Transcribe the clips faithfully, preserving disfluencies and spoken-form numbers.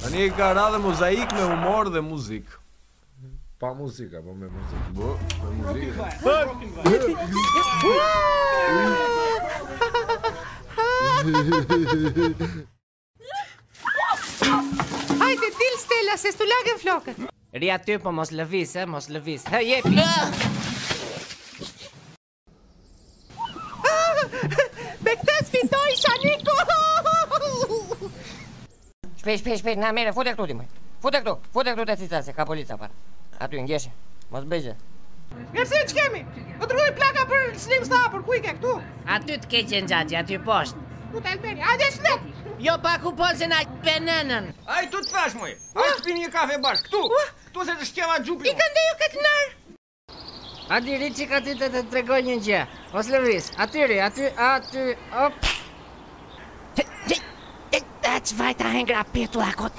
Tani ka radhë mozaik me humor dhe muzikë. Pa muzika, po me muzikë. Bo, me muzikë. Hajde, dil Stella, se stu lagën flokët. Ri aty, po mos lëviz, e, mos lëviz. Ha, jepi! Me këtë sfitoj Shaniku! Shpej, shpej, shpej, na mere, fute këtu ti mëj. Fute këtu, fute këtu të cica, se ka polica para. Aty, ngeshe, mos bëjgje. Njerësi që kemi? Do të rrugoj plaka për Slim Star, për ku i ke këtu? Aty të keqe në gjagje, aty poshtë. Ku të Alberi, hajde shlet! Jo pa kupon se na penenën. Aj, tu të thash, moj. Aj, të pini një kafe bashkë, këtu. Këtu se të shkjeva gjupi. I këndeju këtë nërë! Adi, Ricik aty të të tregoj një gjë. Mos lëviz, atyri, aty, aty, op. Aq vajta hengra petulla kot.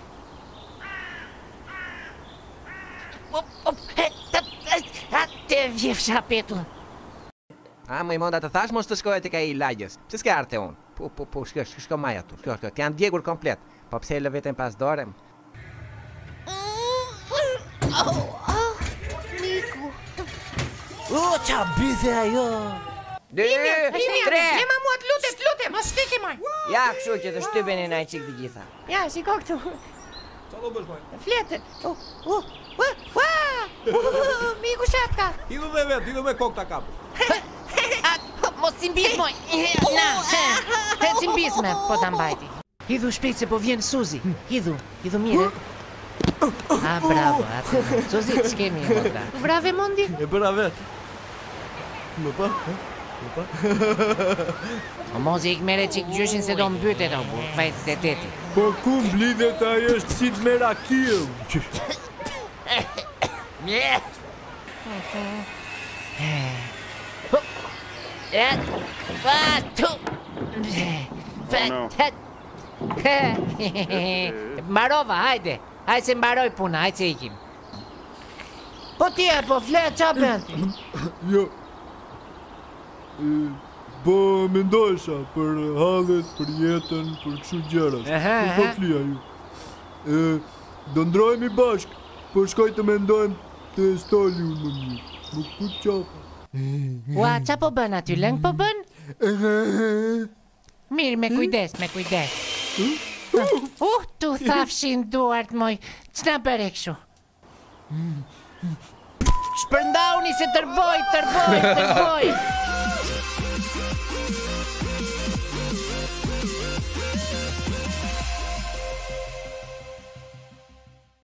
Op, op, atë vjefsha petulla. A, më i monda të thash, mos të shkoj aty ka i lagjës. Pse s'ke arte unë? Po, po, po, shko, shko, shko maj atu, shko, shko. T'janë djegur komplet. Po pse e lë vetën pas dorem? O, qa bithe ajo. Dë, Tre! Lema mua të lutem, të lutem, mos shtiki maj! Ja, kështu që të shtypeni na i qik të gjitha. Ja, shiko këtu. Qa do bësh, maj? Fletën. Uh, uh, uh, uh, miku shapka. Hidhu dhe vetë, hidhu me kokë ta kapë. Mos si mbis, moj. Na, he, si mbis me, po ta mbajti. Hidhu shpejt se po vjen Suzi. Hidhu, hidhu mire. A, bravo, atë. Suzi, s'kemi e mëta. Brave mondi. E bëra vetë. Më pa, më pa. O mozi ik mere qik gjyshin se do mbytet o bu, vajtë të teti. Po ku mblidhet ajo është si të mera kiu. Mje! Et, fatu! Fatet! Marova, hajde! Hajde se mbaroj puna, hajde se ikim. Po tje, po flet, qa bëndi? Jo. Po mendojsha për hallet, për jetën, për kështu gjëra. Po flia ju. Do ndrojemi bashk, po shkoj të mendojmë të stoli unë më një. Nuk ku të qafa. Ua, qa po bën aty, lëng po bën? Mirë, me kujdes, me kujdes. Uh, tu thafshin duart moj, qëna bëre këshu? Shpërndauni se tërboj, tërboj, tërboj!